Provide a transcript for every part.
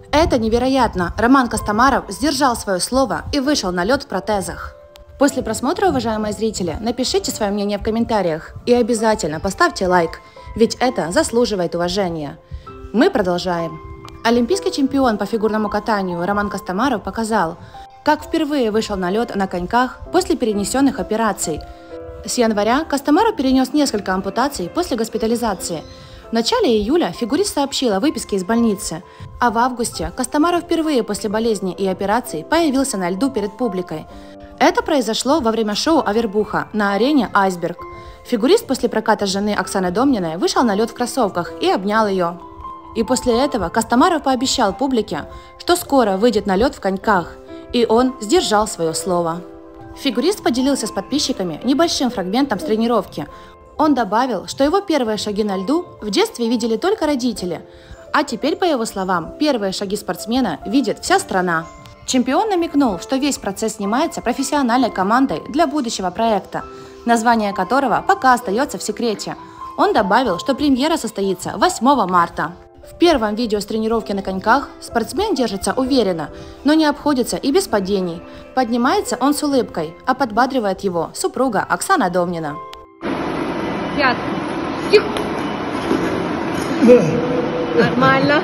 Это невероятно! Роман Костомаров сдержал свое слово и вышел на лед в протезах. После просмотра, уважаемые зрители, напишите свое мнение в комментариях и обязательно поставьте лайк, ведь это заслуживает уважения. Мы продолжаем. Олимпийский чемпион по фигурному катанию Роман Костомаров показал, как впервые вышел на лед на коньках после перенесенных операций. С января Костомаров перенес несколько ампутаций после госпитализации. В начале июля фигурист сообщил о выписке из больницы, а в августе Костомаров впервые после болезни и операций появился на льду перед публикой. Это произошло во время шоу «Авербуха» на арене «Айсберг». Фигурист после проката жены Оксаны Домниной вышел на лед в кроссовках и обнял ее. И после этого Костомаров пообещал публике, что скоро выйдет на лед в коньках, и он сдержал свое слово. Фигурист поделился с подписчиками небольшим фрагментом с тренировки. Он добавил, что его первые шаги на льду в детстве видели только родители, а теперь, по его словам, первые шаги спортсмена видит вся страна. Чемпион намекнул, что весь процесс снимается профессиональной командой для будущего проекта, название которого пока остается в секрете. Он добавил, что премьера состоится 8 марта. В первом видео с тренировки на коньках спортсмен держится уверенно, но не обходится и без падений. Поднимается он с улыбкой, а подбадривает его супруга Оксана Домнина. Нормально.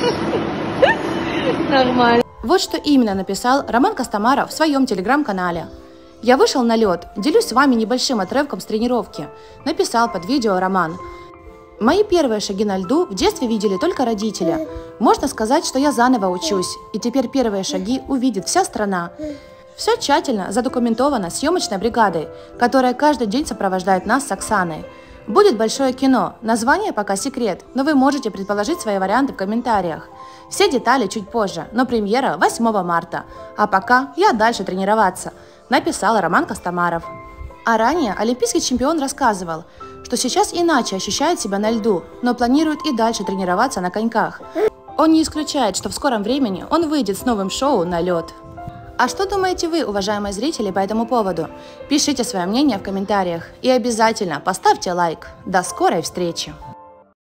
Нормально. Вот что именно написал Роман Костомаров в своем телеграм-канале. «Я вышел на лед, делюсь с вами небольшим отрывком с тренировки», написал под видео Роман. «Мои первые шаги на льду в детстве видели только родители. Можно сказать, что я заново учусь, и теперь первые шаги увидит вся страна». Все тщательно задокументовано съемочной бригадой, которая каждый день сопровождает нас с Оксаной. Будет большое кино, название пока секрет, но вы можете предположить свои варианты в комментариях. Все детали чуть позже, но премьера 8 марта. А пока я дальше тренироваться, написал Роман Костомаров. А ранее олимпийский чемпион рассказывал, что сейчас иначе ощущает себя на льду, но планирует и дальше тренироваться на коньках. Он не исключает, что в скором времени он выйдет с новым шоу на лед. А что думаете вы, уважаемые зрители, по этому поводу? Пишите свое мнение в комментариях и обязательно поставьте лайк. До скорой встречи!